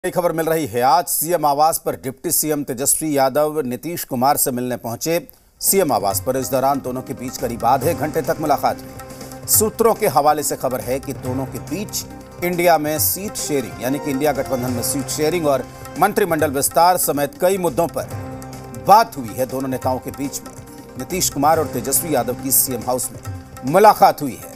बड़ी खबर मिल रही है। आज सीएम आवास पर डिप्टी सीएम तेजस्वी यादव नीतीश कुमार से मिलने पहुंचे। सीएम आवास पर इस दौरान दोनों के बीच करीब आधे घंटे तक मुलाकात हुई। सूत्रों के हवाले से खबर है कि दोनों के बीच इंडिया में सीट शेयरिंग यानी कि इंडिया गठबंधन में सीट शेयरिंग और मंत्रिमंडल विस्तार समेत कई मुद्दों पर बात हुई है। दोनों नेताओं के बीच में नीतीश कुमार और तेजस्वी यादव की सीएम हाउस में मुलाकात हुई है।